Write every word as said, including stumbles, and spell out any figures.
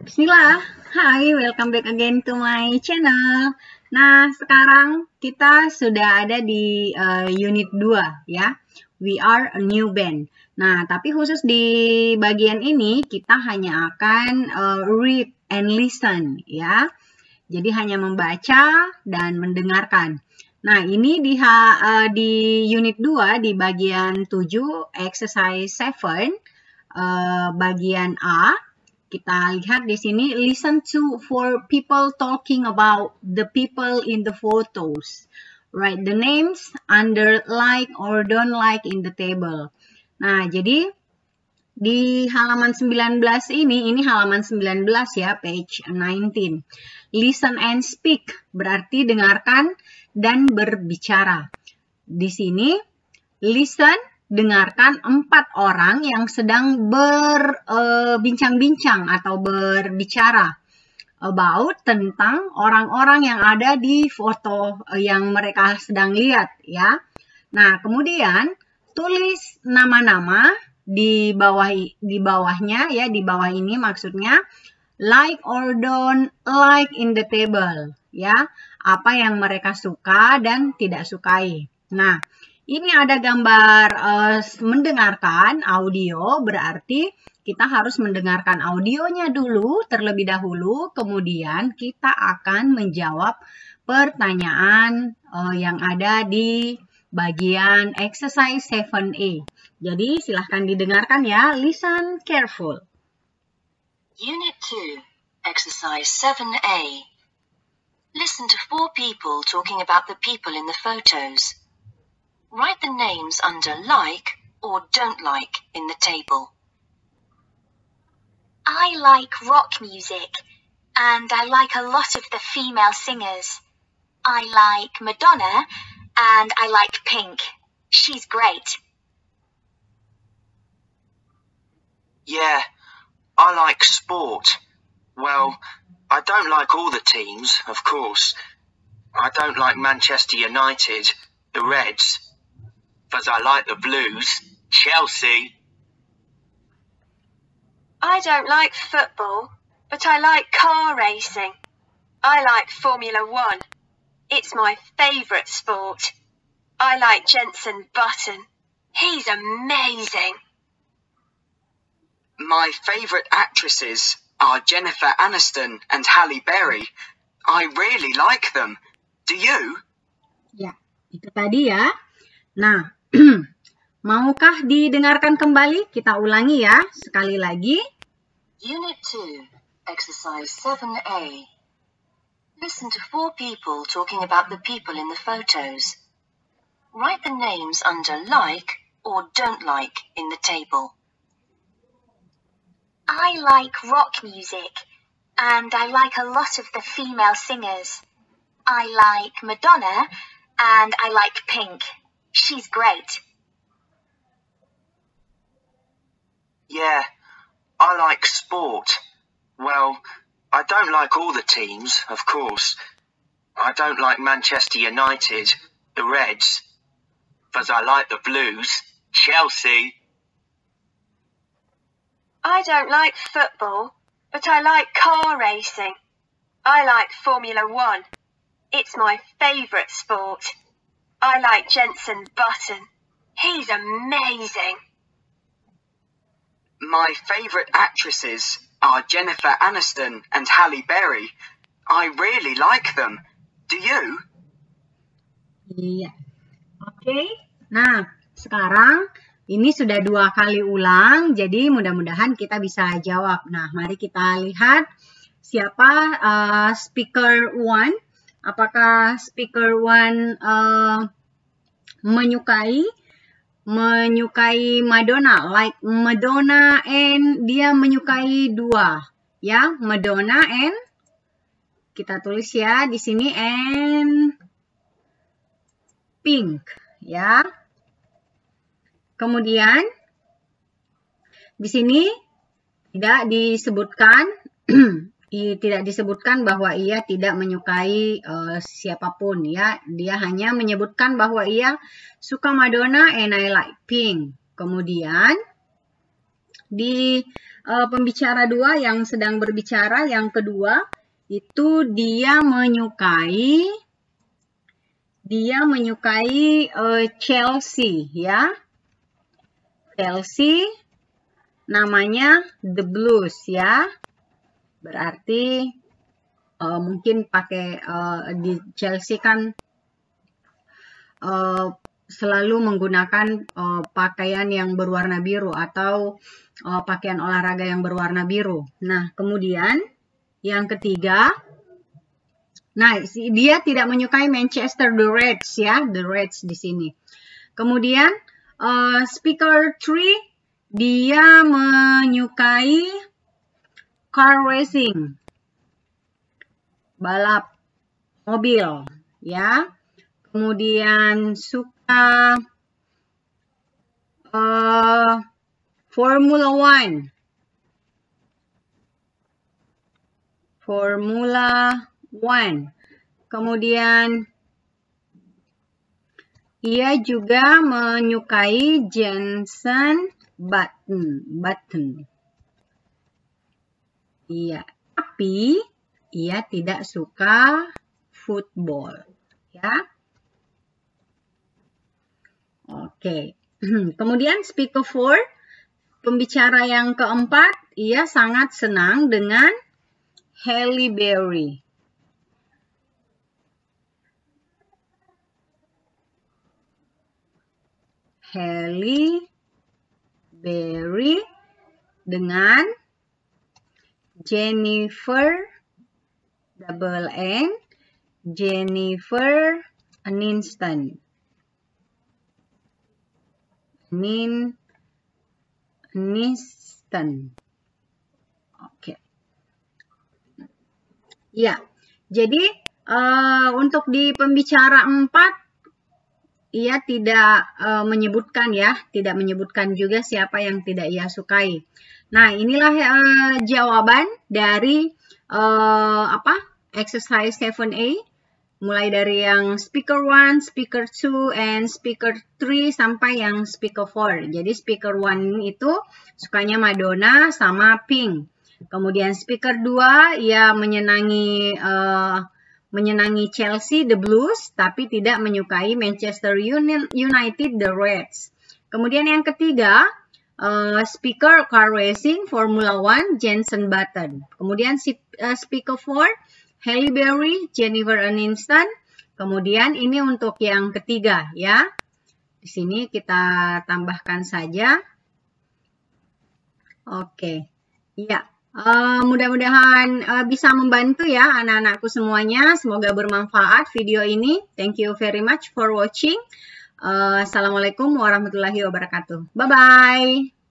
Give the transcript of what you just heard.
Bismillah, hai, welcome back again to my channel. Nah, sekarang kita sudah ada di uh, unit dua ya. We are a new band. Nah, tapi khusus di bagian ini kita hanya akan uh, read and listen ya. Jadi hanya membaca dan mendengarkan. Nah, ini di, uh, di unit dua di bagian tujuh, exercise tujuh, uh, bagian A. Kita lihat di sini, listen to for people talking about the people in the photos. Write the names under like or don't like in the table. Nah, jadi di halaman sembilan belas ini, ini halaman sembilan belas ya, page sembilan belas. Listen and speak, berarti dengarkan dan berbicara. Di sini, listen, dengarkan empat orang yang sedang berbincang-bincang uh, atau berbicara about tentang orang-orang yang ada di foto uh, yang mereka sedang lihat ya. Nah, kemudian tulis nama-nama di bawah di bawahnya ya, di bawah ini maksudnya like or don't like in the table ya. Apa yang mereka suka dan tidak sukai. Nah, ini ada gambar uh, mendengarkan audio, berarti kita harus mendengarkan audionya dulu terlebih dahulu, kemudian kita akan menjawab pertanyaan uh, yang ada di bagian exercise tujuh A. Jadi silahkan didengarkan ya, listen careful. Unit two, exercise seven A. Listen to four people talking about the people in the photos. Write the names under like or don't like in the table. I like rock music, and I like a lot of the female singers. I like Madonna, and I like Pink. She's great. Yeah, I like sport. Well, I don't like all the teams, of course. I don't like Manchester United, the Reds. But I like the Blues, Chelsea. I don't like football, but I like car racing. I like Formula One. It's my favourite sport. I like Jenson Button. He's amazing. My favourite actresses are Jennifer Aniston and Halle Berry. I really like them. Do you? Ya, itu tadi ya. Nah, maukah didengarkan kembali? Kita ulangi ya, sekali lagi. Unit two, exercise seven A. Listen to four people talking about the people in the photos. Write the names under like or don't like in the table. I like rock music, and I like a lot of the female singers. I like Madonna, and I like Pink. She's great. Yeah, I like sport. Well, I don't like all the teams, of course. I don't like Manchester United, the Reds. But I like the Blues, Chelsea. I don't like football, but I like car racing. I like Formula One. It's my favourite sport. I like Jenson Button. He's amazing. My favourite actresses are Jennifer Aniston and Halle Berry. I really like them. Do you? Iya. Oke. Nah, sekarang ini sudah dua kali ulang, jadi mudah-mudahan kita bisa jawab. Nah, mari kita lihat siapa uh, speaker one. Apakah speaker one uh, menyukai menyukai Madonna, like Madonna and dia menyukai dua, ya, Madonna and kita tulis ya di sini and Pink, ya. Kemudian di sini tidak disebutkan tidak disebutkan bahwa ia tidak menyukai uh, siapapun ya. Dia hanya menyebutkan bahwa ia suka Madonna and I like Pink. Kemudian di uh, pembicara dua yang sedang berbicara, yang kedua, itu dia menyukai, dia menyukai uh, Chelsea, ya. Chelsea, namanya The Blues, ya. Berarti uh, mungkin pakai uh, di Chelsea kan uh, selalu menggunakan uh, pakaian yang berwarna biru atau uh, pakaian olahraga yang berwarna biru. Nah, kemudian yang ketiga, nah dia tidak menyukai Manchester the Reds, ya, the Reds di sini. Kemudian uh, speaker three, dia menyukai car racing, balap mobil, ya. Kemudian suka uh, Formula One, Formula One. Kemudian ia juga menyukai Jenson Button, Button. Iya, tapi ia tidak suka football, ya. Oke. Kemudian speaker four, pembicara yang keempat, ia sangat senang dengan Halle Berry. Halle Berry dengan Jennifer double N, Jennifer Aniston. Aniston. Aniston. Oke. Ya, jadi uh, untuk di pembicara empat, ia tidak uh, menyebutkan ya, tidak menyebutkan juga siapa yang tidak ia sukai. Nah, inilah uh, jawaban dari uh, apa? Exercise seven A, mulai dari yang speaker one, speaker two, and speaker three sampai yang speaker four. Jadi speaker one itu sukanya Madonna sama Pink. Kemudian speaker dua, ia menyenangi uh, menyenangi Chelsea the Blues, tapi tidak menyukai Manchester United the Reds. Kemudian yang ketiga, uh, speaker car racing Formula One Jenson Button. Kemudian uh, speaker four, Halle Berry, Jennifer Aniston. Kemudian ini untuk yang ketiga, ya. Di sini kita tambahkan saja. Oke, ya. Uh, mudah-mudahan uh, bisa membantu ya anak-anakku semuanya. Semoga bermanfaat video ini. Thank you very much for watching. Uh, Assalamualaikum warahmatullahi wabarakatuh. Bye-bye.